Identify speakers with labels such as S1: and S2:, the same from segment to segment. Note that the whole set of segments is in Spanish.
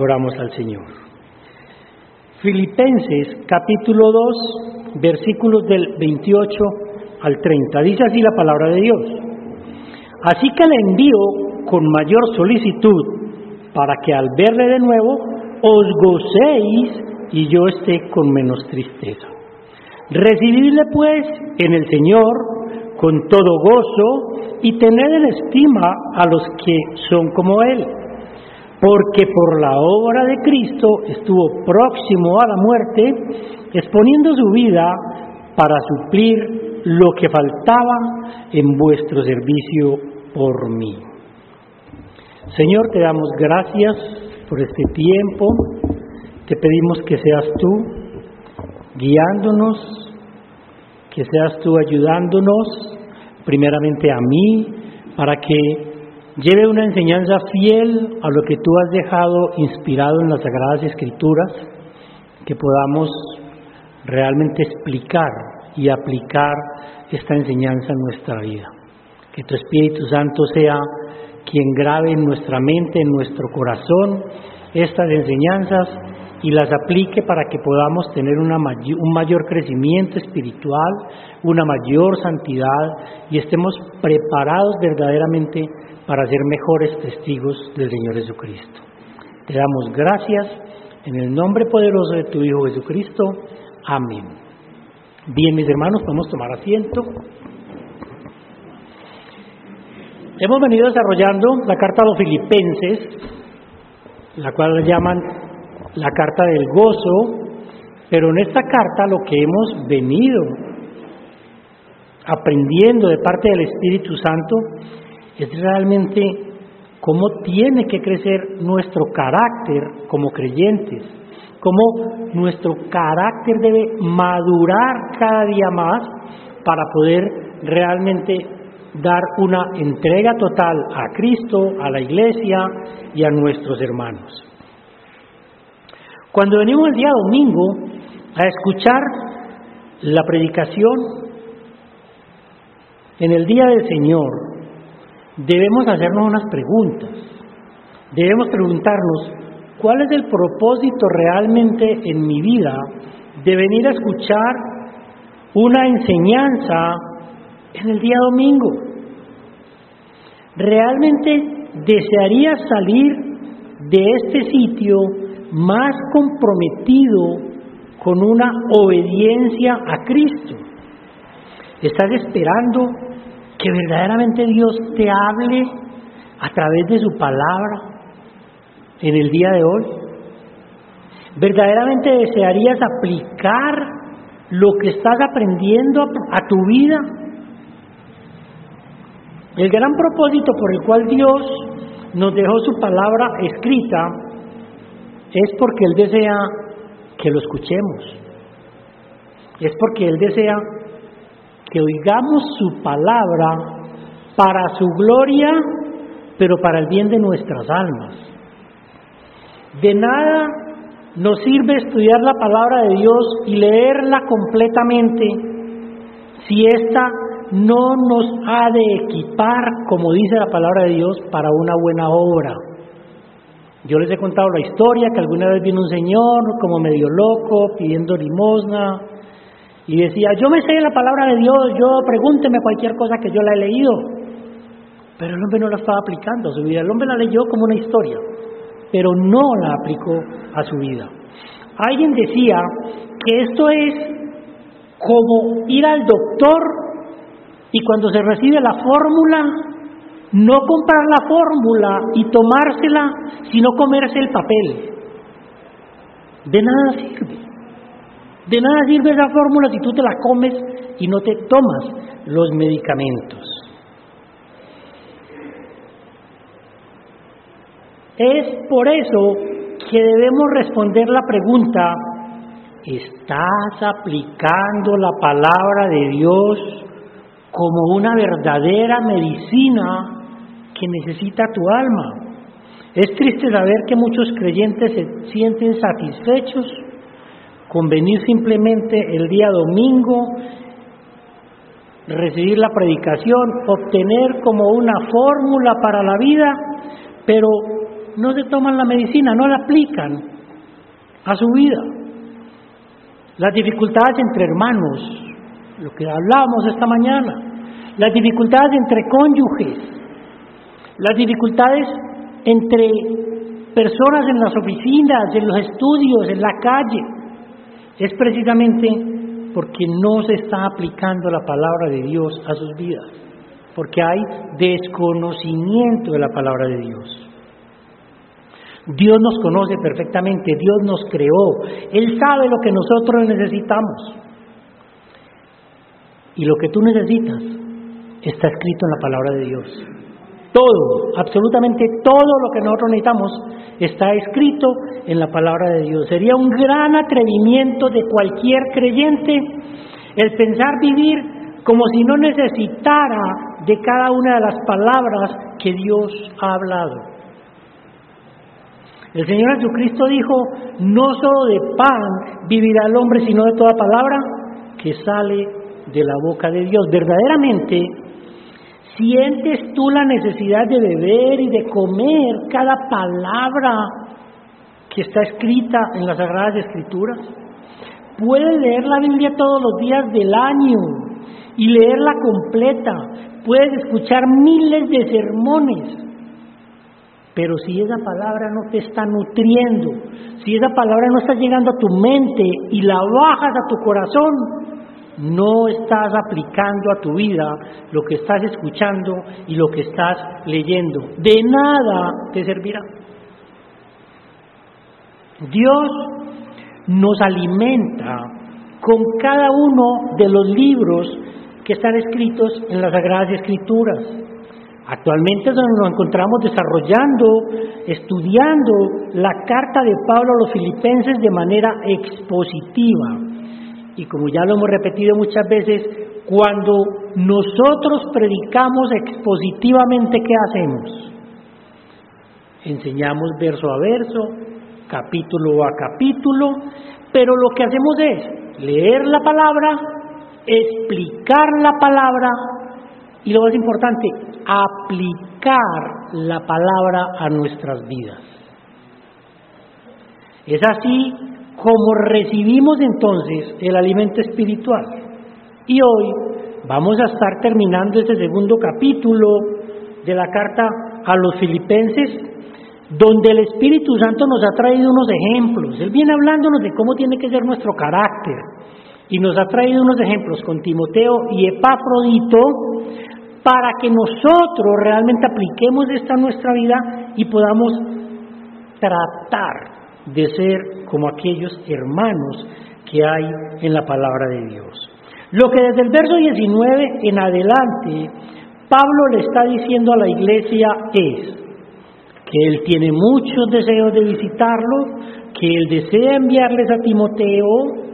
S1: Oramos al Señor. Filipenses capítulo 2, versículos del 28 al 30. Dice así la palabra de Dios. Así que le envío con mayor solicitud para que al verle de nuevo os gocéis y yo esté con menos tristeza. Recibidle pues en el Señor con todo gozo y tened en estima a los que son como Él, porque por la obra de Cristo estuvo próximo a la muerte, exponiendo su vida para suplir lo que faltaba en vuestro servicio por mí. Señor, te damos gracias por este tiempo. Te pedimos que seas tú guiándonos, que seas tú ayudándonos, primeramente a mí, para que lleve una enseñanza fiel a lo que tú has dejado inspirado en las Sagradas Escrituras, que podamos realmente explicar y aplicar esta enseñanza en nuestra vida. Que tu Espíritu Santo sea quien grabe en nuestra mente, en nuestro corazón, estas enseñanzas y las aplique para que podamos tener un mayor crecimiento espiritual, una mayor santidad y estemos preparados verdaderamente para ser mejores testigos del Señor Jesucristo. Te damos gracias en el nombre poderoso de tu Hijo Jesucristo. Amén. Bien, mis hermanos, podemos tomar asiento. Hemos venido desarrollando la carta a los Filipenses, la cual la llaman la carta del gozo, pero en esta carta lo que hemos venido aprendiendo de parte del Espíritu Santo es realmente cómo tiene que crecer nuestro carácter como creyentes, cómo nuestro carácter debe madurar cada día más para poder realmente dar una entrega total a Cristo, a la iglesia y a nuestros hermanos. Cuando venimos el día domingo a escuchar la predicación en el día del Señor, debemos hacernos unas preguntas. Debemos preguntarnos, ¿cuál es el propósito realmente en mi vida de venir a escuchar una enseñanza en el día domingo? ¿Realmente desearía salir de este sitio más comprometido con una obediencia a Cristo? ¿Estás esperando que verdaderamente Dios te hable a través de su palabra en el día de hoy? ¿Verdaderamente desearías aplicar lo que estás aprendiendo a tu vida? El gran propósito por el cual Dios nos dejó su palabra escrita es porque Él desea que lo escuchemos. Es porque Él desea que oigamos su palabra para su gloria, pero para el bien de nuestras almas. De nada nos sirve estudiar la palabra de Dios y leerla completamente si ésta no nos ha de equipar, como dice la palabra de Dios, para una buena obra. Yo les he contado la historia que alguna vez vino un señor como medio loco pidiendo limosna y decía, yo me sé la palabra de Dios, pregúnteme cualquier cosa que yo la he leído. Pero el hombre no la estaba aplicando a su vida. El hombre la leyó como una historia, pero no la aplicó a su vida. Alguien decía que esto es como ir al doctor y cuando se recibe la fórmula, no comprar la fórmula y tomársela, sino comerse el papel. De nada sirve. De nada sirve esa fórmula si tú te la comes y no te tomas los medicamentos. Es por eso que debemos responder la pregunta, ¿estás aplicando la palabra de Dios como una verdadera medicina que necesita tu alma? Es triste saber que muchos creyentes se sienten satisfechos con venir simplemente el día domingo, recibir la predicación, obtener como una fórmula para la vida, pero no se toman la medicina, no la aplican a su vida. Las dificultades entre hermanos, lo que hablábamos esta mañana, las dificultades entre cónyuges, las dificultades entre personas en las oficinas, en los estudios, en la calle, es precisamente porque no se está aplicando la palabra de Dios a sus vidas, porque hay desconocimiento de la palabra de Dios. Dios nos conoce perfectamente, Dios nos creó, Él sabe lo que nosotros necesitamos. Y lo que tú necesitas está escrito en la palabra de Dios. Todo, absolutamente todo lo que nosotros necesitamos está escrito en la palabra de Dios. Sería un gran atrevimiento de cualquier creyente el pensar vivir como si no necesitara de cada una de las palabras que Dios ha hablado. El Señor Jesucristo dijo: no solo de pan vivirá el hombre, sino de toda palabra que sale de la boca de Dios. Verdaderamente, ¿sientes tú la necesidad de beber y de comer cada palabra que está escrita en las Sagradas Escrituras? Puedes leer la Biblia todos los días del año y leerla completa. Puedes escuchar miles de sermones. Pero si esa palabra no te está nutriendo, si esa palabra no está llegando a tu mente y la bajas a tu corazón, no estás aplicando a tu vida lo que estás escuchando y lo que estás leyendo. De nada te servirá. Dios nos alimenta con cada uno de los libros que están escritos en las Sagradas Escrituras. Actualmente nos encontramos desarrollando, estudiando la carta de Pablo a los Filipenses de manera expositiva. Y como ya lo hemos repetido muchas veces, cuando nosotros predicamos expositivamente, ¿qué hacemos? Enseñamos verso a verso, capítulo a capítulo, pero lo que hacemos es leer la palabra, explicar la palabra y lo más importante, aplicar la palabra a nuestras vidas. Es así como recibimos entonces el alimento espiritual. Y hoy vamos a estar terminando este segundo capítulo de la carta a los Filipenses, donde el Espíritu Santo nos ha traído unos ejemplos. Él viene hablándonos de cómo tiene que ser nuestro carácter y nos ha traído unos ejemplos con Timoteo y Epafrodito para que nosotros realmente apliquemos esto a nuestra vida y podamos tratar de ser como aquellos hermanos que hay en la palabra de Dios. Lo que desde el verso 19 en adelante Pablo le está diciendo a la iglesia es que él tiene muchos deseos de visitarlos, que él desea enviarles a Timoteo,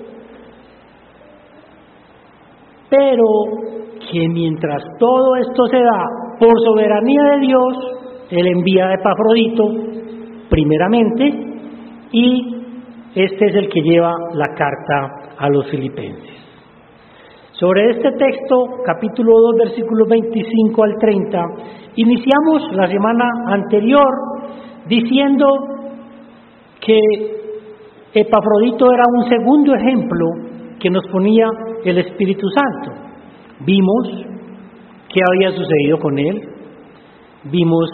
S1: pero que mientras todo esto se da por soberanía de Dios, él envía a Epafrodito primeramente, y este es el que lleva la carta a los Filipenses. Sobre este texto, capítulo 2, versículos 25 al 30, iniciamos la semana anterior diciendo que Epafrodito era un segundo ejemplo que nos ponía el Espíritu Santo. Vimos qué había sucedido con él, vimos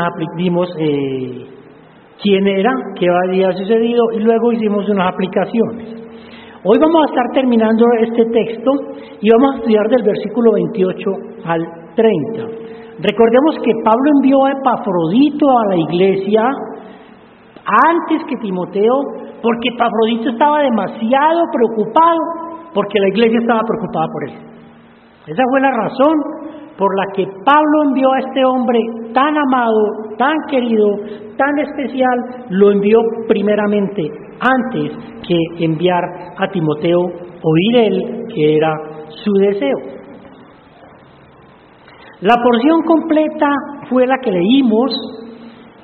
S1: quién era, qué había sucedido y luego hicimos unas aplicaciones. Hoy vamos a estar terminando este texto y vamos a estudiar del versículo 28 al 30. Recordemos que Pablo envió a Epafrodito a la iglesia antes que Timoteo, porque Epafrodito estaba demasiado preocupado, porque la iglesia estaba preocupada por él. Esa fue la razón por la que Pablo envió a este hombre tan amado, tan querido, tan especial, lo envió primeramente, antes que enviar a Timoteo o ir él, que era su deseo. La porción completa fue la que leímos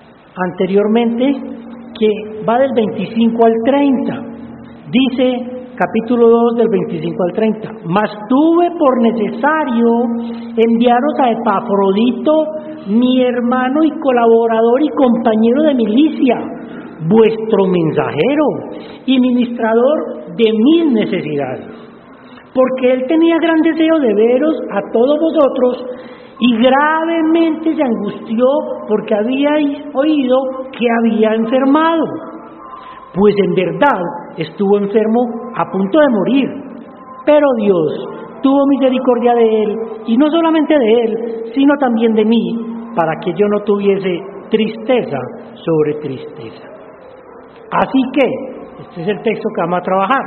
S1: anteriormente, que va del 25 al 30. Dice: capítulo 2 del 25 al 30. Mas tuve por necesario enviaros a Epafrodito, mi hermano y colaborador y compañero de milicia, vuestro mensajero y ministrador de mis necesidades, porque él tenía gran deseo de veros a todos vosotros y gravemente se angustió porque habíais oído que había enfermado, pues en verdad estuvo enfermo a punto de morir, pero Dios tuvo misericordia de él, y no solamente de él, sino también de mí, para que yo no tuviese tristeza sobre tristeza. Así que, este es el texto que vamos a trabajar,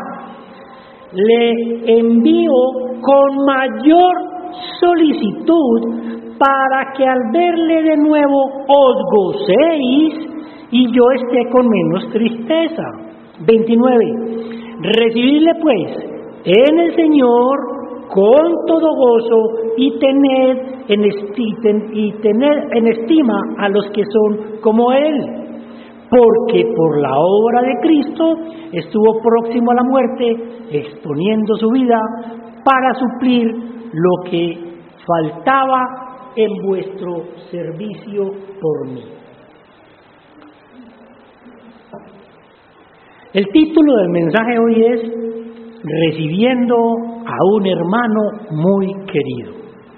S1: le envío con mayor solicitud para que al verle de nuevo os gocéis y yo esté con menos tristeza. 29. Recibidle pues en el Señor con todo gozo y tened en estima a los que son como Él, porque por la obra de Cristo estuvo próximo a la muerte, exponiendo su vida para suplir lo que faltaba en vuestro servicio por mí. El título del mensaje hoy es Recibiendo a un hermano muy querido.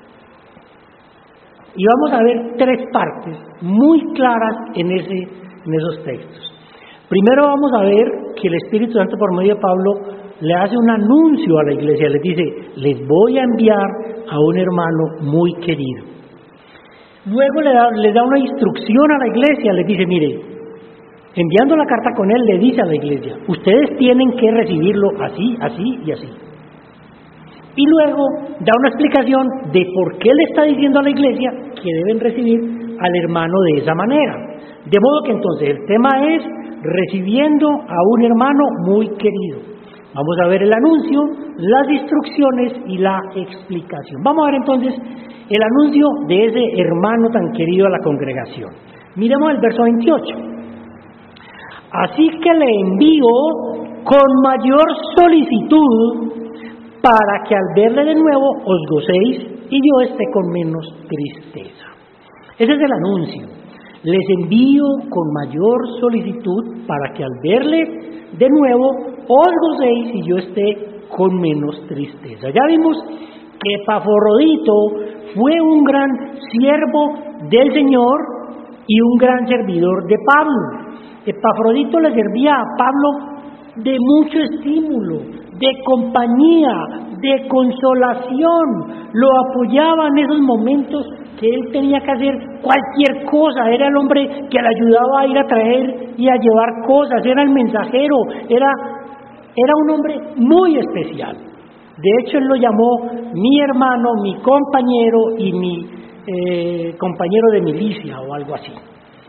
S1: Y vamos a ver tres partes muy claras en esos textos. Primero vamos a ver que el Espíritu Santo por medio de Pablo le hace un anuncio a la iglesia, les dice, les voy a enviar a un hermano muy querido. Luego le da una instrucción a la iglesia, les dice, mire, enviando la carta con él, le dice a la iglesia, ustedes tienen que recibirlo así, así y así. Y luego da una explicación de por qué le está diciendo a la iglesia que deben recibir al hermano de esa manera. De modo que entonces el tema es recibiendo a un hermano muy querido. Vamos a ver el anuncio, las instrucciones y la explicación. Vamos a ver entonces el anuncio de ese hermano tan querido a la congregación. Miremos el verso 28. Así que le envío con mayor solicitud para que al verle de nuevo os gocéis y yo esté con menos tristeza. Ese es el anuncio. Les envío con mayor solicitud para que al verle de nuevo os gocéis y yo esté con menos tristeza. Ya vimos que Epafrodito fue un gran siervo del Señor y un gran servidor de Pablo. Epafrodito le servía a Pablo de mucho estímulo, de compañía, de consolación, lo apoyaba en esos momentos que él tenía que hacer cualquier cosa, era el hombre que le ayudaba a ir a traer y a llevar cosas, era el mensajero, era un hombre muy especial. De hecho, él lo llamó mi hermano, mi compañero y mi compañero de milicia o algo así.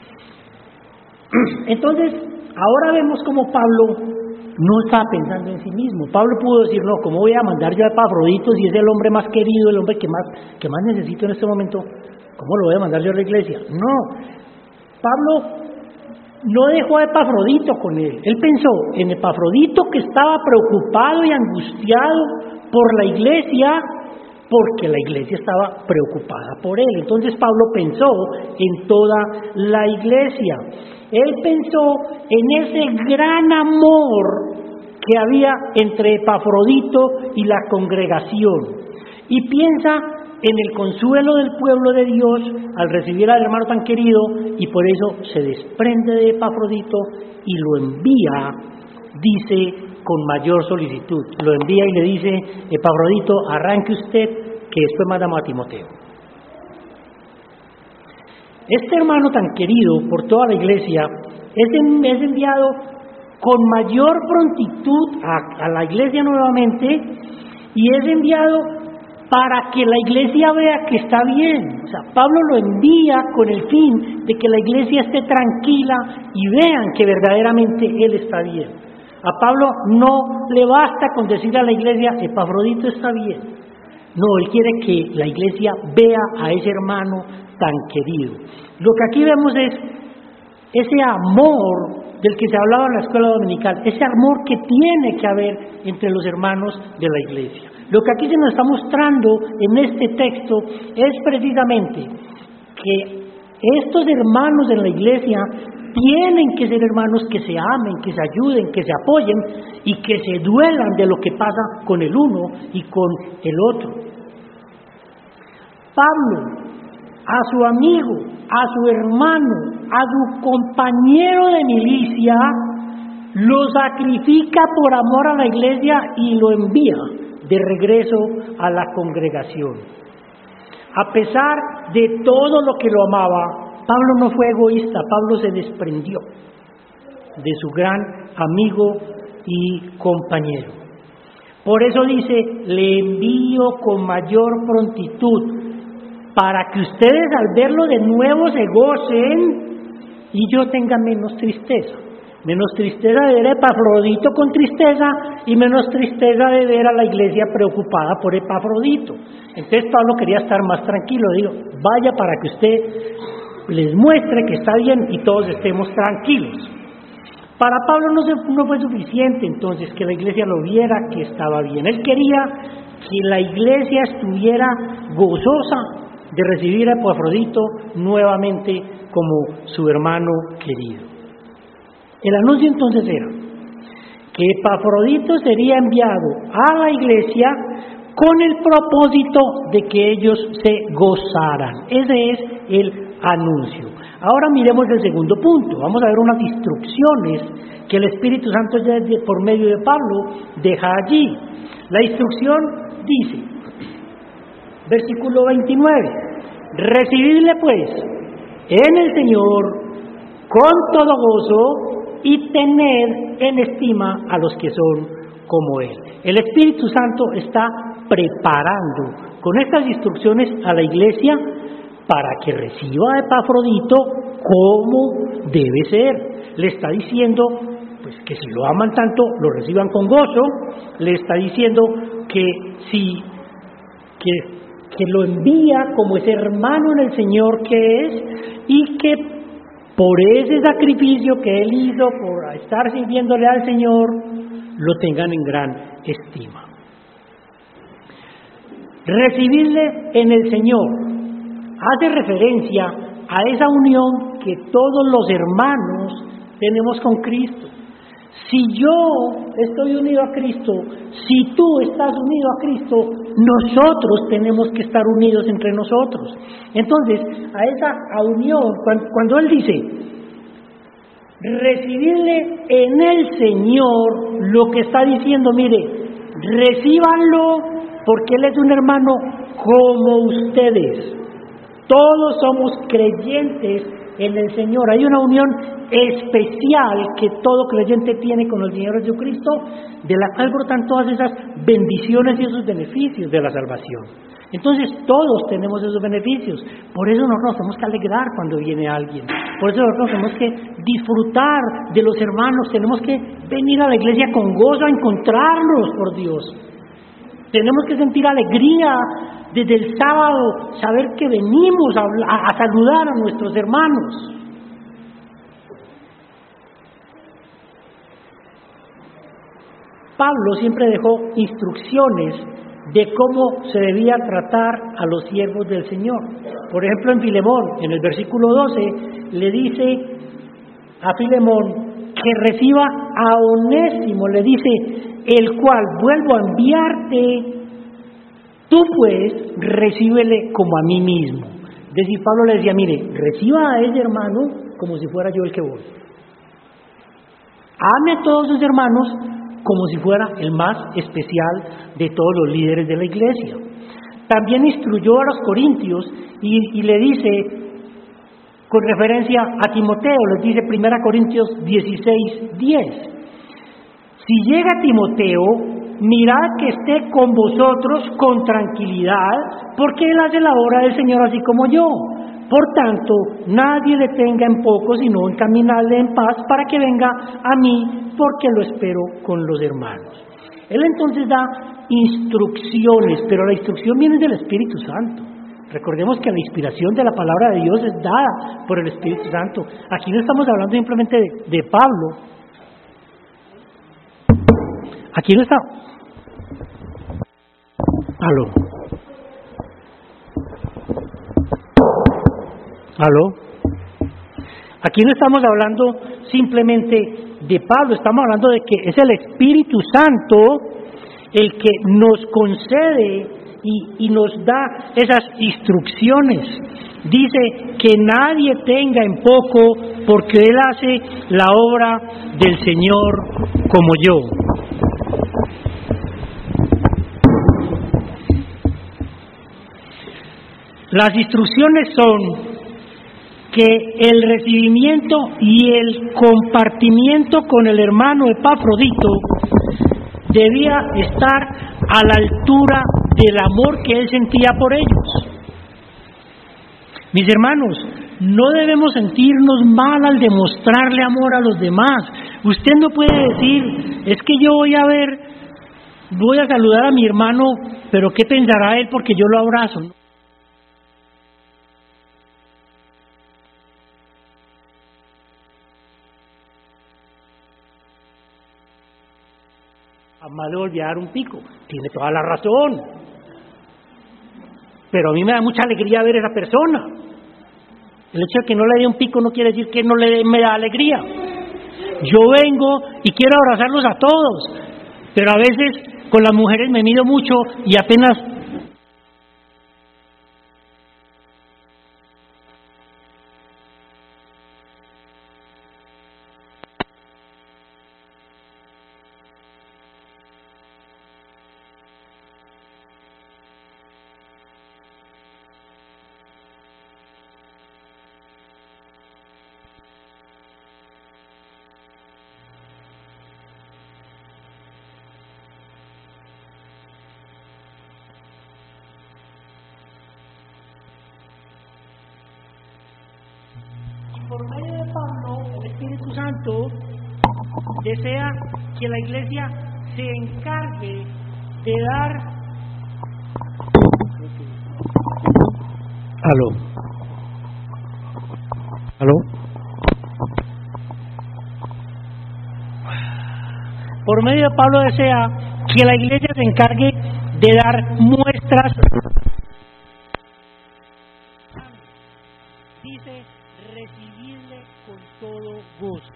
S1: Entonces, ahora vemos cómo Pablo no estaba pensando en sí mismo. Pablo pudo decir, no, ¿cómo voy a mandar yo a Epafrodito si es el hombre más querido, el hombre que más necesito en este momento? ¿Cómo lo voy a mandar yo a la iglesia? No, Pablo no dejó a Epafrodito con él. Él pensó en Epafrodito, que estaba preocupado y angustiado por la iglesia, porque la iglesia estaba preocupada por él. Entonces Pablo pensó en toda la iglesia. Él pensó en ese gran amor que había entre Epafrodito y la congregación. Y piensa en el consuelo del pueblo de Dios al recibir al hermano tan querido, y por eso se desprende de Epafrodito y lo envía, dice, con mayor solicitud. Lo envía y le dice, Epafrodito, arranque usted, que después mandamos a Timoteo. Este hermano tan querido por toda la iglesia es enviado con mayor prontitud a la iglesia nuevamente, y es enviado para que la iglesia vea que está bien. O sea, Pablo lo envía con el fin de que la iglesia esté tranquila y vean que verdaderamente él está bien. A Pablo no le basta con decir a la iglesia, Epafrodito está bien. No, él quiere que la iglesia vea a ese hermano tan querido. Lo que aquí vemos es ese amor del que se hablaba en la escuela dominical, ese amor que tiene que haber entre los hermanos de la iglesia. Lo que aquí se nos está mostrando en este texto es precisamente que estos hermanos en la iglesia tienen que ser hermanos que se amen, que se ayuden, que se apoyen y que se duelan de lo que pasa con el uno y con el otro. Pablo, a su amigo, a su hermano, a su compañero de milicia, lo sacrifica por amor a la iglesia y lo envía de regreso a la congregación. A pesar de todo lo que lo amaba, Pablo no fue egoísta, Pablo se desprendió de su gran amigo y compañero. Por eso dice, le envío con mayor prontitud, para que ustedes al verlo de nuevo se gocen y yo tenga menos tristeza. Menos tristeza de ver a Epafrodito con tristeza y menos tristeza de ver a la iglesia preocupada por Epafrodito. Entonces Pablo quería estar más tranquilo, digo, vaya para que usted les muestre que está bien y todos estemos tranquilos. Para Pablo no fue suficiente entonces que la iglesia lo viera que estaba bien. Él quería que la iglesia estuviera gozosa de recibir a Epafrodito nuevamente como su hermano querido. El anuncio entonces era que Epafrodito sería enviado a la iglesia con el propósito de que ellos se gozaran. Ese es el anuncio. Ahora miremos el segundo punto. Vamos a ver unas instrucciones que el Espíritu Santo ya por medio de Pablo deja allí. La instrucción dice, versículo 29, recibidle pues en el Señor con todo gozo y tened en estima a los que son como Él. El Espíritu Santo está preparando con estas instrucciones a la iglesia para que reciba a Epafrodito como debe ser. Le está diciendo pues que si lo aman tanto, lo reciban con gozo. Le está diciendo que que lo envía como ese hermano en el Señor que es, y que por ese sacrificio que él hizo, por estar sirviéndole al Señor, lo tengan en gran estima. Recibirle en el Señor hace referencia a esa unión que todos los hermanos tenemos con Cristo. Si yo estoy unido a Cristo, si tú estás unido a Cristo, nosotros tenemos que estar unidos entre nosotros. Entonces, a esa unión, cuando Él dice, recibirle en el Señor, lo que está diciendo, mire, recíbanlo porque Él es un hermano como ustedes. Todos somos creyentes en el Señor. Hay una unión especial que todo creyente tiene con el Señor Jesucristo, de la cual brotan todas esas bendiciones y esos beneficios de la salvación. Entonces todos tenemos esos beneficios. Por eso nosotros nos tenemos que alegrar cuando viene alguien. Por eso nosotros tenemos que disfrutar de los hermanos. Tenemos que venir a la iglesia con gozo a encontrarnos, por Dios. Tenemos que sentir alegría desde el sábado, saber que venimos a saludar a nuestros hermanos. Pablo siempre dejó instrucciones de cómo se debía tratar a los siervos del Señor. Por ejemplo, en Filemón, en el versículo 12, le dice a Filemón que reciba a Onésimo, le dice, el cual vuelvo a enviarte, tú pues recíbele como a mí mismo. Es decir, Pablo le decía, mire, reciba a ese hermano como si fuera yo el que voy. Ame a todos sus hermanos como si fuera el más especial de todos los líderes de la iglesia. También instruyó a los corintios y le dice, con referencia a Timoteo, les dice 1 Corintios 16:10, si llega Timoteo, mirad que esté con vosotros con tranquilidad, porque él hace la obra del Señor así como yo. Por tanto, nadie le tenga en poco, sino encaminarle en paz para que venga a mí, porque lo espero con los hermanos. Él entonces da instrucciones, pero la instrucción viene del Espíritu Santo. Recordemos que la inspiración de la palabra de Dios es dada por el Espíritu Santo. Aquí no estamos hablando simplemente de Pablo. Aquí no está. Aló. Aquí no estamos hablando simplemente de Pablo, estamos hablando de que es el Espíritu Santo el que nos concede y nos da esas instrucciones. Dice que nadie tenga en poco, porque Él hace la obra del Señor como yo. Las instrucciones son que el recibimiento y el compartimiento con el hermano Epafrodito debía estar a la altura del amor que él sentía por ellos. Mis hermanos, no debemos sentirnos mal al demostrarle amor a los demás. Usted no puede decir, es que yo voy a saludar a mi hermano, pero ¿qué pensará él porque yo lo abrazo? Jamás le volví a dar un pico. Tiene toda la razón. Pero a mí me da mucha alegría ver a esa persona. El hecho de que no le dé un pico no quiere decir que no me da alegría. Yo vengo y quiero abrazarlos a todos, pero a veces con las mujeres me mido mucho y apenas... Por medio de Pablo, el Espíritu Santo desea que la Iglesia se encargue de dar... ¿Aló? Por medio de Pablo desea que la Iglesia se encargue de dar muestras. Dice, recibirle con todo gozo.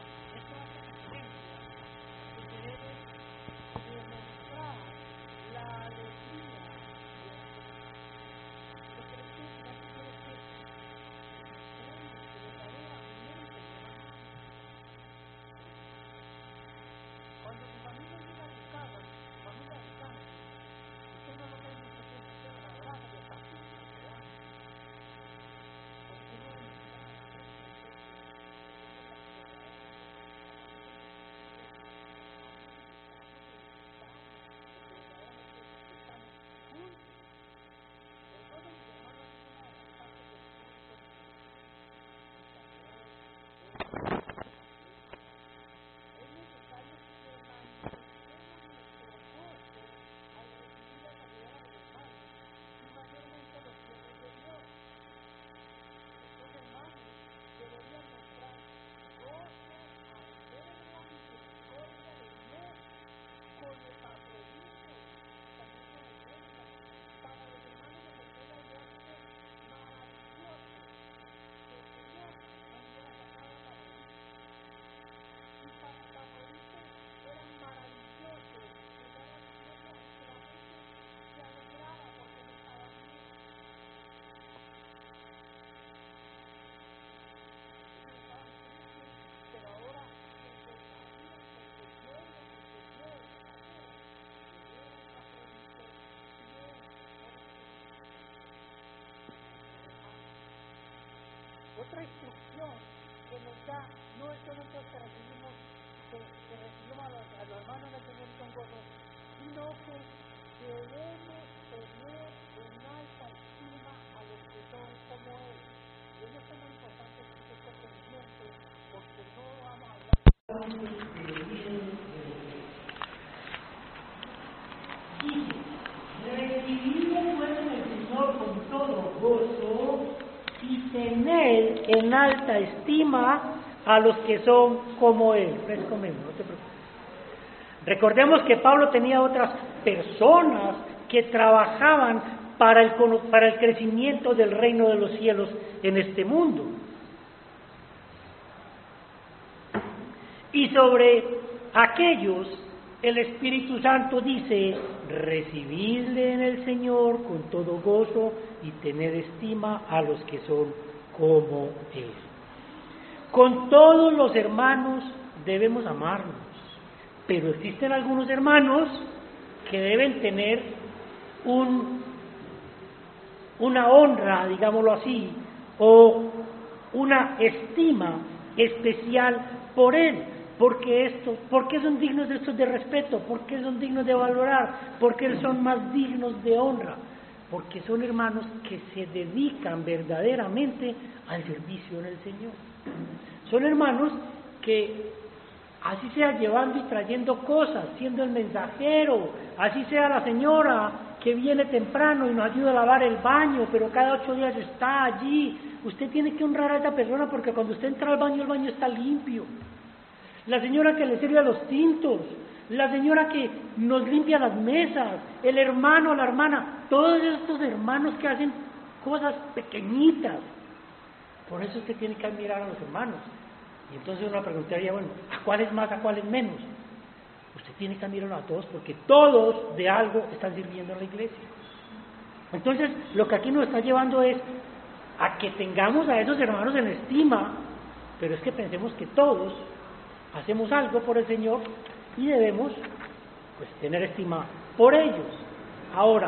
S1: Otra instrucción que nos da, no es solamente que recibimos a los hermanos del Señor con gozo, sino que debemos tener en alta estima a los que son como Él. Y eso es muy importante que esté pendiente, porque no vamos a hablar. Dice, recibirle pues en el Señor con todo en alta estima a los que son como Él. Fresco mismo, no te preocupes. Recordemos que Pablo tenía otras personas que trabajaban para el crecimiento del reino de los cielos en este mundo. Y sobre aquellos, el Espíritu Santo dice: recibidle en el Señor con todo gozo y tened estima a los que son como Él. Con todos los hermanos debemos amarnos, pero existen algunos hermanos que deben tener una honra, digámoslo así, o una estima especial por Él. ¿Por qué son dignos de estos de respeto? ¿Por qué son dignos de valorar? ¿Por qué son más dignos de honra? Porque son hermanos que se dedican verdaderamente al servicio en el Señor. Son hermanos que, así sea llevando y trayendo cosas, siendo el mensajero, así sea la señora que viene temprano y nos ayuda a lavar el baño, pero cada 8 días está allí. Usted tiene que honrar a esa persona, porque cuando usted entra al baño, el baño está limpio. La señora que le sirve a los tintos, la señora que nos limpia las mesas, el hermano, la hermana, todos estos hermanos que hacen cosas pequeñitas. Por eso usted tiene que admirar a los hermanos. Y entonces uno preguntaría, bueno, ¿a cuáles más, a cuáles menos? Usted tiene que admirarlos a todos, porque todos de algo están sirviendo en la iglesia. Entonces, lo que aquí nos está llevando es a que tengamos a esos hermanos en estima, pero es que pensemos que todos hacemos algo por el Señor y debemos, pues, tener estima por ellos. Ahora,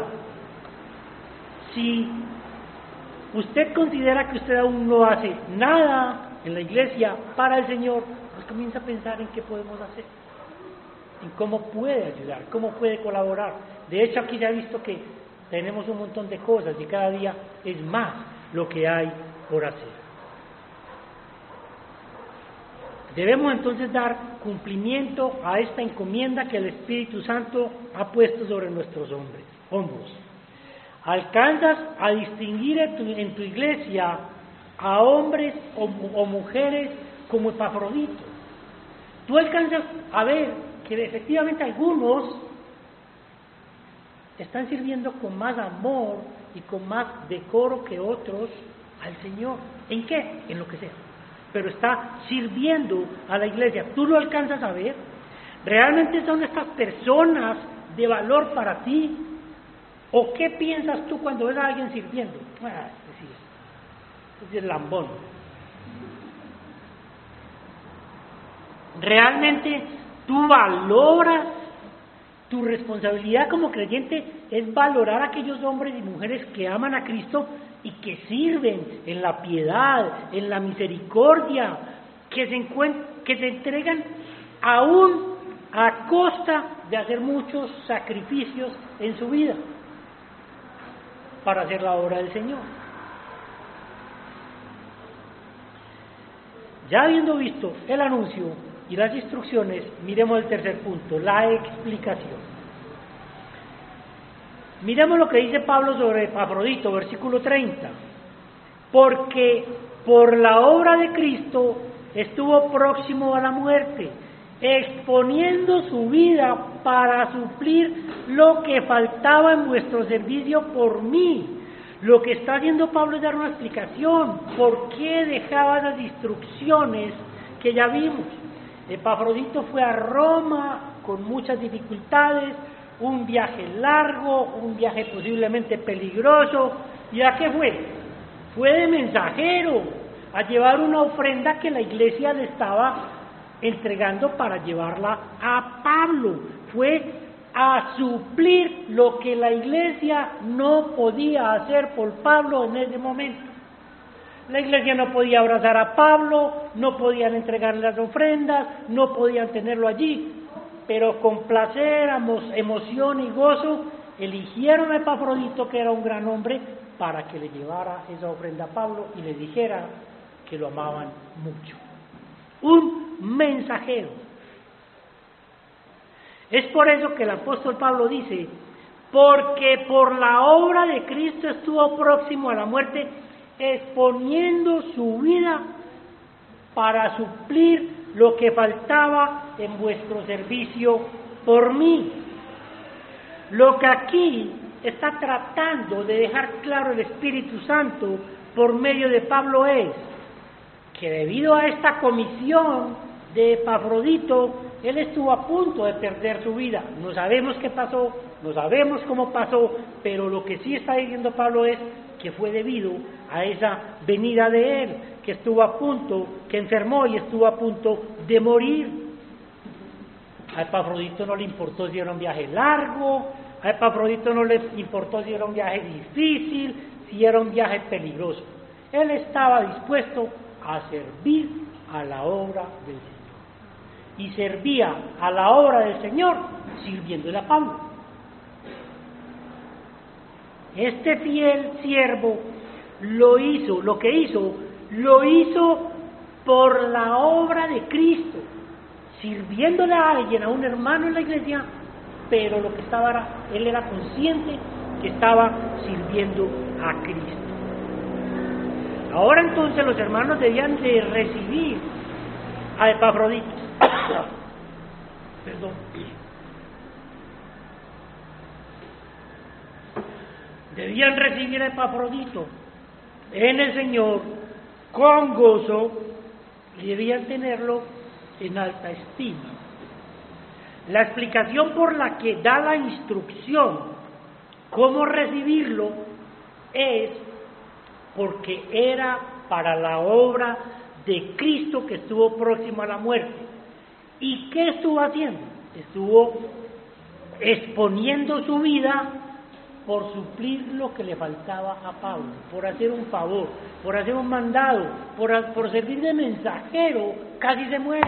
S1: si usted considera que usted aún no hace nada en la iglesia para el Señor, pues comienza a pensar en qué podemos hacer, en cómo puede ayudar, cómo puede colaborar. De hecho, aquí ya he visto que tenemos un montón de cosas y cada día es más lo que hay por hacer. Debemos entonces dar cumplimiento a esta encomienda que el Espíritu Santo ha puesto sobre nuestros hombros. ¿Alcanzas a distinguir en tu iglesia a hombres o mujeres como Epafrodito? Tú alcanzas a ver que efectivamente algunos están sirviendo con más amor y con más decoro que otros al Señor. ¿En qué? En lo que sea. Pero está sirviendo a la iglesia. ¿Tú lo alcanzas a ver? ¿Realmente son estas personas de valor para ti? ¿O qué piensas tú cuando ves a alguien sirviendo? Es el lambón. ¿Realmente tú valoras? Tu responsabilidad como creyente es valorar a aquellos hombres y mujeres que aman a Cristo y que sirven en la piedad, en la misericordia, que se entregan aún a costa de hacer muchos sacrificios en su vida para hacer la obra del Señor. Ya habiendo visto el anuncio y las instrucciones, miremos el tercer punto, la explicación. Miremos lo que dice Pablo sobre Epafrodito, versículo 30. Porque por la obra de Cristo estuvo próximo a la muerte, exponiendo su vida para suplir lo que faltaba en vuestro servicio por mí. Lo que está haciendo Pablo es dar una explicación. ¿Por qué dejaba las instrucciones que ya vimos? Epafrodito fue a Roma con muchas dificultades, un viaje largo, un viaje posiblemente peligroso. ¿Y a qué fue? Fue de mensajero a llevar una ofrenda que la iglesia le estaba entregando para llevarla a Pablo. Fue a suplir lo que la iglesia no podía hacer por Pablo en ese momento. La iglesia no podía abrazar a Pablo, no podían entregarle las ofrendas, no podían tenerlo allí, pero con placer, emoción y gozo eligieron a Epafrodito, que era un gran hombre, para que le llevara esa ofrenda a Pablo y le dijera que lo amaban mucho. Un mensajero. Es por eso que el apóstol Pablo dice: porque por la obra de Cristo estuvo próximo a la muerte, exponiendo su vida para suplir lo que faltaba en vuestro servicio por mí. Lo que aquí está tratando de dejar claro el Espíritu Santo por medio de Pablo es que debido a esta comisión de Epafrodito, él estuvo a punto de perder su vida. No sabemos qué pasó, no sabemos cómo pasó, pero lo que sí está diciendo Pablo es que fue debido a esa venida de él, que estuvo a punto, que enfermó y estuvo a punto de morir. A Epafrodito no le importó si era un viaje largo, a Epafrodito no le importó si era un viaje difícil, si era un viaje peligroso. Él estaba dispuesto a servir a la obra del Señor. Y servía a la obra del Señor sirviéndole a Pablo. Este fiel siervo lo hizo por la obra de Cristo, sirviéndole a alguien, a un hermano en la iglesia, pero lo que estaba era, él era consciente que estaba sirviendo a Cristo. Ahora entonces los hermanos debían de recibir a Epafrodito. Perdón. Debían recibir a Epafrodito en el Señor con gozo y debían tenerlo en alta estima. La explicación por la que da la instrucción cómo recibirlo es porque era para la obra de Cristo que estuvo próximo a la muerte. ¿Y qué estuvo haciendo? Estuvo exponiendo su vida por suplir lo que le faltaba a Pablo, por hacer un favor, por hacer un mandado, por servir de mensajero, casi se muere.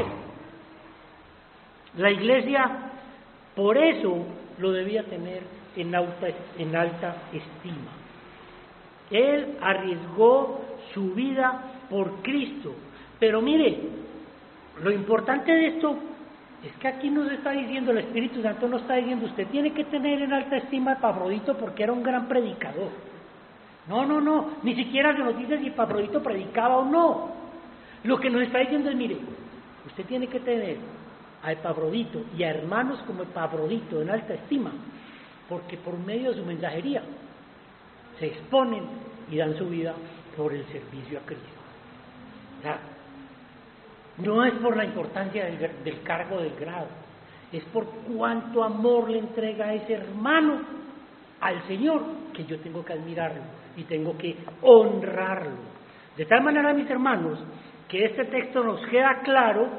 S1: La iglesia, por eso, lo debía tener en alta estima. Él arriesgó su vida por Cristo. Pero mire, lo importante de esto es que aquí nos está diciendo, el Espíritu Santo nos está diciendo, usted tiene que tener en alta estima a Epafrodito porque era un gran predicador. No, ni siquiera se nos dice si Epafrodito predicaba o no. Lo que nos está diciendo es, mire, usted tiene que tener a Epafrodito y a hermanos como Epafrodito en alta estima, porque por medio de su mensajería se exponen y dan su vida por el servicio a Cristo. O sea, no es por la importancia del cargo, del grado, es por cuánto amor le entrega a ese hermano al Señor, que yo tengo que admirarlo y tengo que honrarlo. De tal manera, mis hermanos, que este texto nos deja claro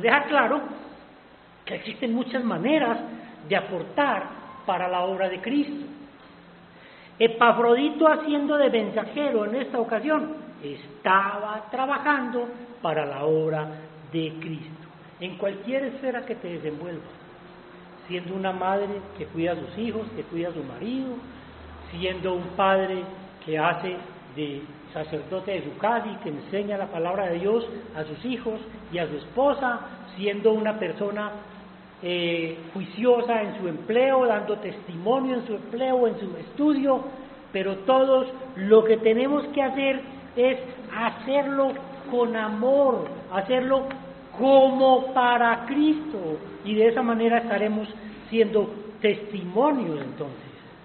S1: que existen muchas maneras de aportar para la obra de Cristo. Epafrodito, haciendo de mensajero en esta ocasión, estaba trabajando para la obra de Cristo, en cualquier esfera que te desenvuelvas, siendo una madre que cuida a sus hijos, que cuida a su marido, siendo un padre que hace de sacerdote de su casa y que enseña la palabra de Dios a sus hijos y a su esposa, siendo una persona juiciosa en su empleo, dando testimonio en su empleo, en su estudio, pero todos lo que tenemos que hacer es hacerlo con amor, hacerlo como para Cristo, y de esa manera estaremos siendo testimonio entonces.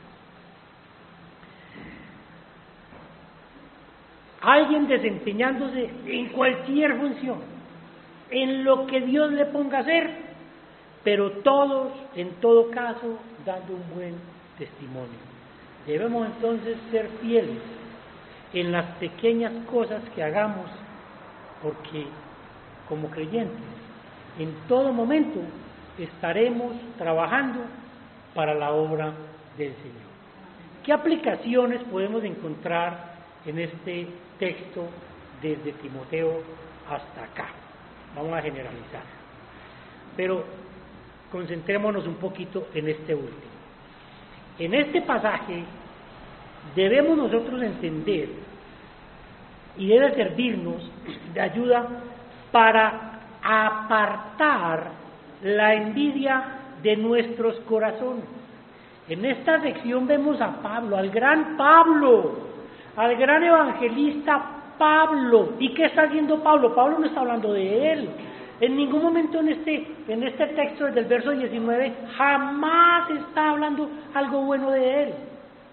S1: Alguien desempeñándose en cualquier función, en lo que Dios le ponga a hacer, pero todos, en todo caso, dando un buen testimonio. Debemos entonces ser fieles en las pequeñas cosas que hagamos, porque como creyentes, en todo momento estaremos trabajando para la obra del Señor. ¿Qué aplicaciones podemos encontrar en este texto desde Timoteo hasta acá? Vamos a generalizar, pero concentrémonos un poquito en este último. En este pasaje debemos nosotros entender y debe servirnos de ayuda para apartar la envidia de nuestros corazones. En esta sección vemos a Pablo, al gran Pablo, al gran evangelista Pablo. ¿Y qué está haciendo Pablo? Pablo no está hablando de él. En ningún momento en este texto, desde el verso 19, jamás está hablando algo bueno de él.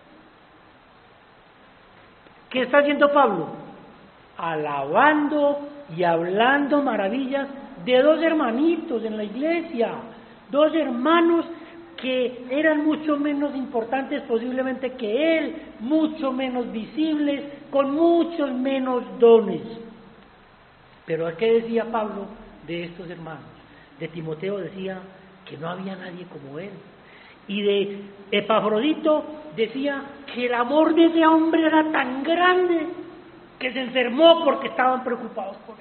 S1: ¿Qué está haciendo Pablo? Alabando y hablando maravillas de dos hermanitos en la iglesia, dos hermanos que eran mucho menos importantes posiblemente que él, mucho menos visibles, con muchos menos dones. Pero ¿qué decía Pablo de estos hermanos? De Timoteo decía que no había nadie como él. Y de Epafrodito decía que el amor de ese hombre era tan grande que se enfermó porque estaban preocupados por él.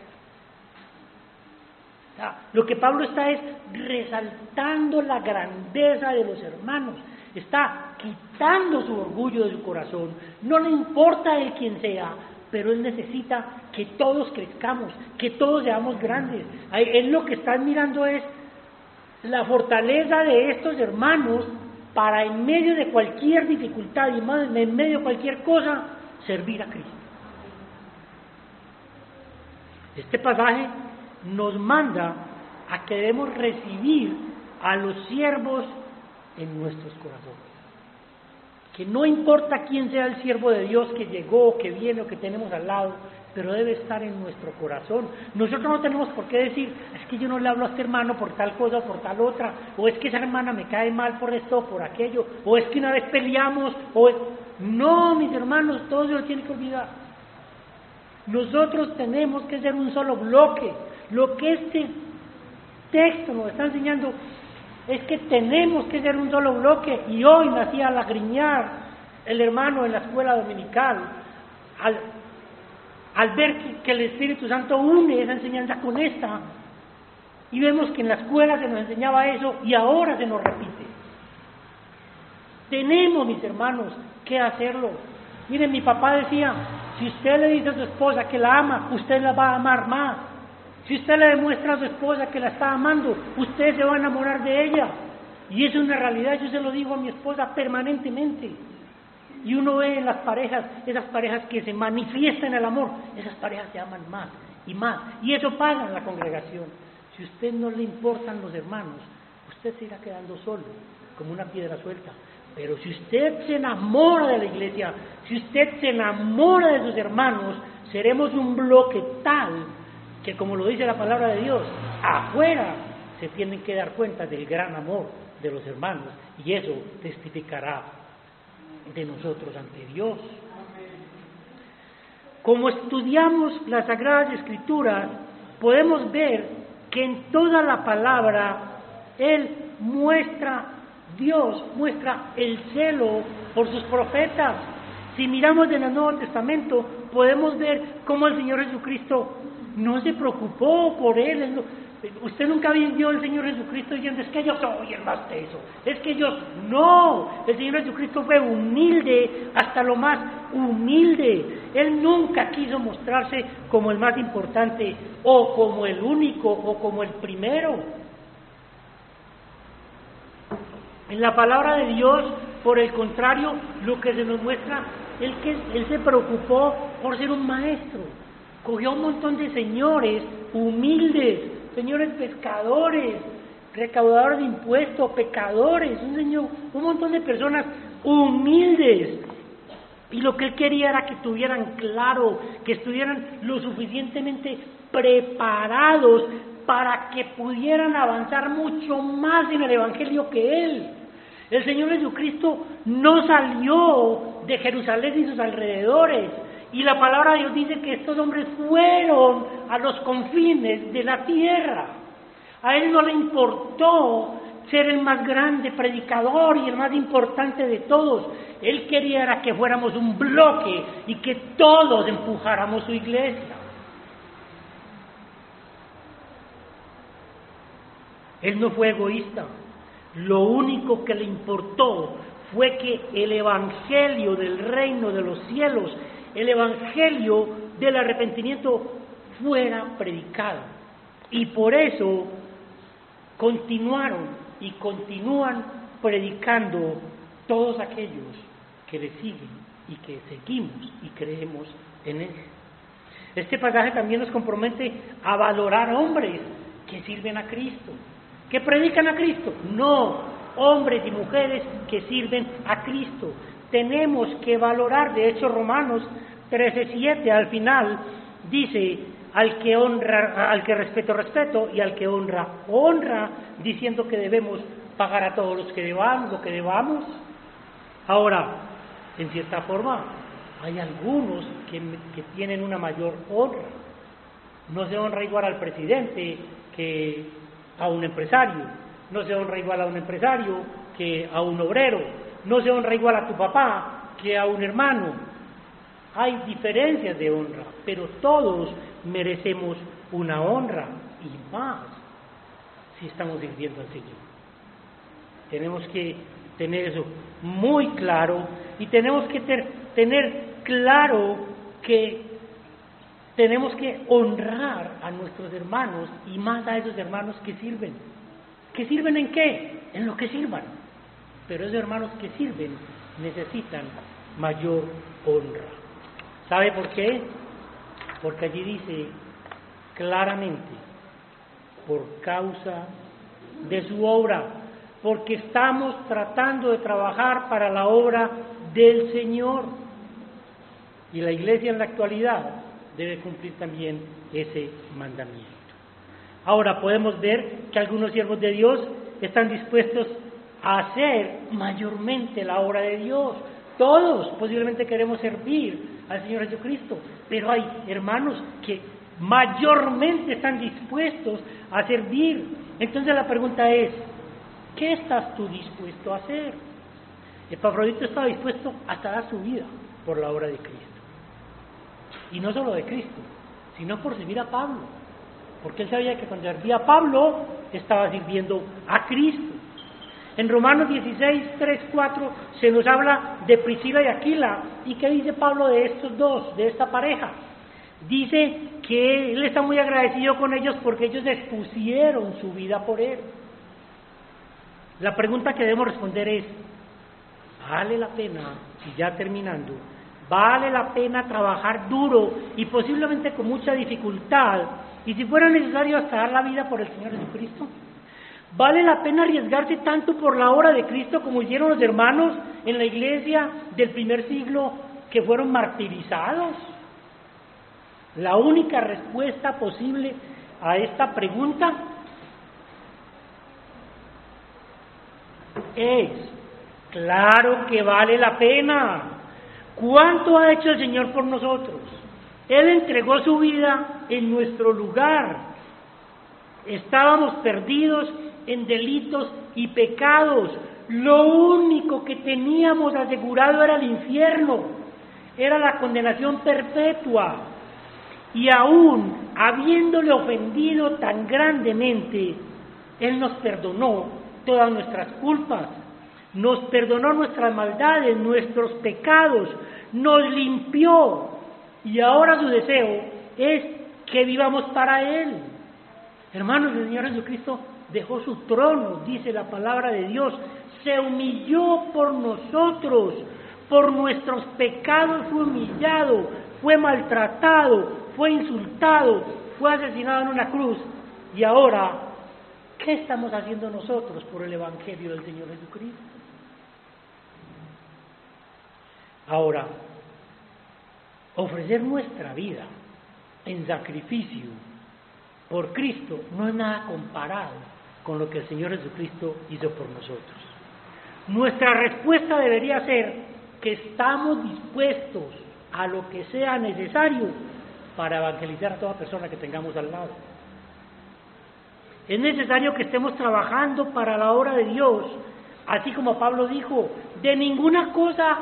S1: O sea, lo que Pablo está es resaltando la grandeza de los hermanos, está quitando su orgullo de su corazón, no le importa de quién sea, pero él necesita que todos crezcamos, que todos seamos grandes. Él lo que está mirando es la fortaleza de estos hermanos para en medio de cualquier dificultad y más en medio de cualquier cosa, servir a Cristo. Este pasaje nos manda a que debemos recibir a los siervos en nuestros corazones. Que no importa quién sea el siervo de Dios que llegó, que viene o que tenemos al lado, pero debe estar en nuestro corazón. Nosotros no tenemos por qué decir, es que yo no le hablo a este hermano por tal cosa o por tal otra, o es que esa hermana me cae mal por esto o por aquello, o es que una vez peleamos, No, mis hermanos, todos se lo tienen que olvidar. Nosotros tenemos que ser un solo bloque. Lo que este texto nos está enseñando es que tenemos que ser un solo bloque. Y hoy me hacía lagriñar el hermano en la escuela dominical al ver que el Espíritu Santo une esa enseñanza con esta, y vemos que en la escuela se nos enseñaba eso y ahora se nos repite. Tenemos, mis hermanos, que hacerlo. Miren, mi papá decía, si usted le dice a su esposa que la ama, usted la va a amar más. Si usted le demuestra a su esposa que la está amando, usted se va a enamorar de ella. Y eso es una realidad, yo se lo digo a mi esposa permanentemente. Y uno ve en las parejas, esas parejas que se manifiestan el amor, esas parejas se aman más y más. Y eso pasa en la congregación. Si a usted no le importan los hermanos, usted se irá quedando solo, como una piedra suelta. Pero si usted se enamora de la iglesia, si usted se enamora de sus hermanos, seremos un bloque tal que, como lo dice la palabra de Dios, afuera se tienen que dar cuenta del gran amor de los hermanos, y eso testificará de nosotros ante Dios. Como estudiamos las Sagradas Escrituras, podemos ver que en toda la palabra Dios muestra el celo por sus profetas. Si miramos en el Nuevo Testamento, podemos ver cómo el Señor Jesucristo no se preocupó por él. Usted nunca vio al Señor Jesucristo diciendo, es que yo soy el más teso, es que yo... No, el Señor Jesucristo fue humilde hasta lo más humilde. Él nunca quiso mostrarse como el más importante, o como el único, o como el primero. En la palabra de Dios, por el contrario, lo que se nos muestra es que Él se preocupó por ser un maestro. Cogió un montón de señores humildes, señores pescadores, recaudadores de impuestos, pecadores, un montón de personas humildes. Y lo que Él quería era que tuvieran claro, que estuvieran lo suficientemente preparados para que pudieran avanzar mucho más en el Evangelio que Él. El Señor Jesucristo no salió de Jerusalén y sus alrededores, y la palabra de Dios dice que estos hombres fueron a los confines de la tierra. A Él no le importó ser el más grande predicador y el más importante de todos. Él quería era que fuéramos un bloque y que todos empujáramos su iglesia. Él no fue egoísta. Lo único que le importó fue que el evangelio del reino de los cielos, el evangelio del arrepentimiento, fuera predicado. Y por eso continuaron y continúan predicando todos aquellos que le siguen y que seguimos y creemos en Él. Este pasaje también nos compromete a valorar hombres que sirven a Cristo, que predican a Cristo. No, hombres y mujeres que sirven a Cristo. Tenemos que valorar. De hecho, Romanos 13:7 al final dice: al que honra, al que respeto, y al que honra, honra, diciendo que debemos pagar a todos los que debamos lo que debamos. Ahora, en cierta forma, hay algunos que tienen una mayor honra. No se honra igual al presidente que a un empresario, no se honra igual a un empresario que a un obrero, no se honra igual a tu papá que a un hermano. Hay diferencias de honra, pero todos merecemos una honra, y más si estamos sirviendo al Señor. Tenemos que tener eso muy claro, y tenemos que tener claro que tenemos que honrar a nuestros hermanos, y más a esos hermanos que sirven. ¿Que sirven en qué? En lo que sirvan. Pero esos hermanos que sirven necesitan mayor honra. ¿Sabe por qué? Porque allí dice claramente: por causa de su obra, porque estamos tratando de trabajar para la obra del Señor. Y la iglesia en la actualidad debe cumplir también ese mandamiento. Ahora podemos ver que algunos siervos de Dios están dispuestos a hacer mayormente la obra de Dios. Todos posiblemente queremos servir al Señor Jesucristo, pero hay hermanos que mayormente están dispuestos a servir. Entonces la pregunta es: ¿qué estás tú dispuesto a hacer? Epafrodito estaba dispuesto hasta dar su vida por la obra de Cristo. Y no solo de Cristo, sino por servir a Pablo, porque él sabía que cuando servía a Pablo estaba sirviendo a Cristo. En Romanos 16:3-4 se nos habla de Priscila y Aquila. ¿Y qué dice Pablo de estos dos, de esta pareja? Dice que él está muy agradecido con ellos porque ellos expusieron su vida por él. La pregunta que debemos responder es: ¿vale la pena, y ya terminando, vale la pena trabajar duro y posiblemente con mucha dificultad, y si fuera necesario hasta dar la vida por el Señor Jesucristo? ¿Vale la pena arriesgarse tanto por la obra de Cristo como hicieron los hermanos en la iglesia del primer siglo que fueron martirizados? La única respuesta posible a esta pregunta es: claro que vale la pena. ¿Cuánto ha hecho el Señor por nosotros? Él entregó su vida en nuestro lugar. Estábamos perdidos en delitos y pecados. Lo único que teníamos asegurado era el infierno, era la condenación perpetua. Y aún habiéndole ofendido tan grandemente, Él nos perdonó todas nuestras culpas, nos perdonó nuestras maldades, nuestros pecados, nos limpió, y ahora su deseo es que vivamos para Él. Hermanos, el Señor Jesucristo dejó su trono, dice la palabra de Dios, se humilló por nosotros, por nuestros pecados fue humillado, fue maltratado, fue insultado, fue asesinado en una cruz. Y ahora, ¿qué estamos haciendo nosotros por el Evangelio del Señor Jesucristo? Ahora, ofrecer nuestra vida en sacrificio por Cristo no es nada comparado con lo que el Señor Jesucristo hizo por nosotros. Nuestra respuesta debería ser que estamos dispuestos a lo que sea necesario para evangelizar a toda persona que tengamos al lado. Es necesario que estemos trabajando para la obra de Dios, así como Pablo dijo: de ninguna cosa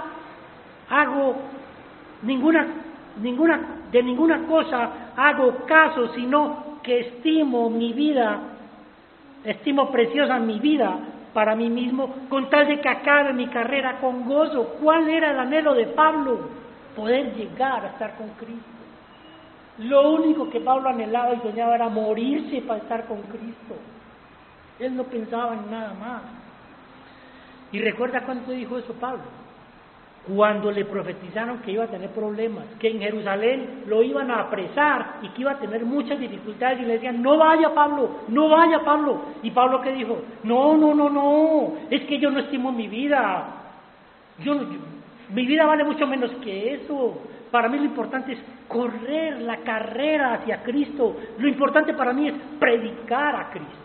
S1: hago caso, sino que estimo preciosa mi vida para mí mismo, con tal de que acabe mi carrera con gozo. ¿Cuál era el anhelo de Pablo? Poder llegar a estar con Cristo. Lo único que Pablo anhelaba y soñaba era morirse para estar con Cristo. Él no pensaba en nada más. ¿Y recuerda cuánto dijo eso Pablo? Cuando le profetizaron que iba a tener problemas, que en Jerusalén lo iban a apresar y que iba a tener muchas dificultades, y le decían, no vaya Pablo, no vaya Pablo. Y Pablo, ¿qué dijo? No, es que yo no estimo mi vida. Mi vida vale mucho menos que eso. Para mí lo importante es correr la carrera hacia Cristo. Lo importante para mí es predicar a Cristo.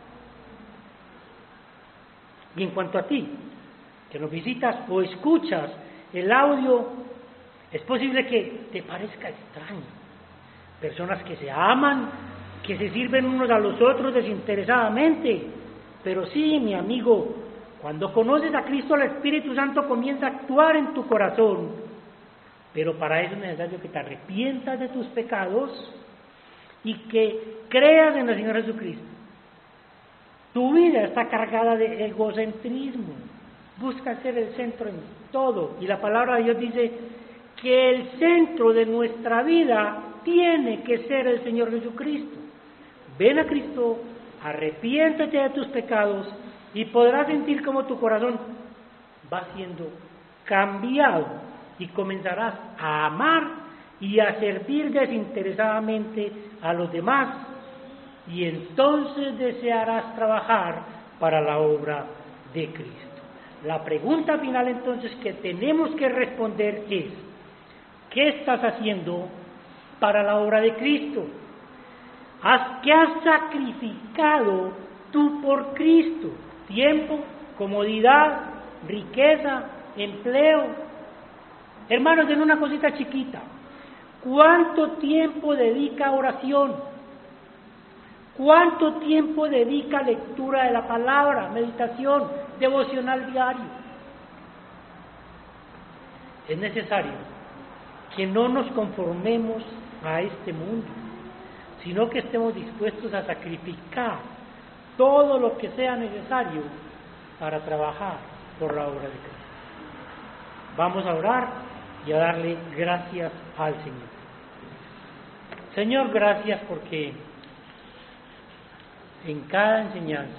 S1: Y en cuanto a ti, que nos visitas o escuchas el audio, es posible que te parezca extraño. Personas que se aman, que se sirven unos a los otros desinteresadamente. Pero sí, mi amigo, cuando conoces a Cristo, el Espíritu Santo comienza a actuar en tu corazón. Pero para eso es necesario que te arrepientas de tus pecados y que creas en el Señor Jesucristo. Tu vida está cargada de egocentrismo. Busca ser el centro en todo. Y la palabra de Dios dice que el centro de nuestra vida tiene que ser el Señor Jesucristo. Ven a Cristo, arrepiéntete de tus pecados y podrás sentir como tu corazón va siendo cambiado y comenzarás a amar y a servir desinteresadamente a los demás, y entonces desearás trabajar para la obra de Cristo. La pregunta final entonces que tenemos que responder es, ¿qué estás haciendo para la obra de Cristo? ¿Qué has sacrificado tú por Cristo? Tiempo, comodidad, riqueza, empleo. Hermanos, en una cosita chiquita, ¿cuánto tiempo dedica a oración? ¿Cuánto tiempo dedica a lectura de la palabra, meditación, devocional diario? Es necesario que no nos conformemos a este mundo, sino que estemos dispuestos a sacrificar todo lo que sea necesario para trabajar por la obra de Cristo. Vamos a orar y a darle gracias al Señor. Señor, gracias porque en cada enseñanza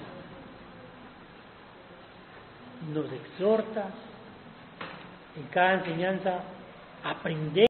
S1: nos exhortas, en cada enseñanza aprendemos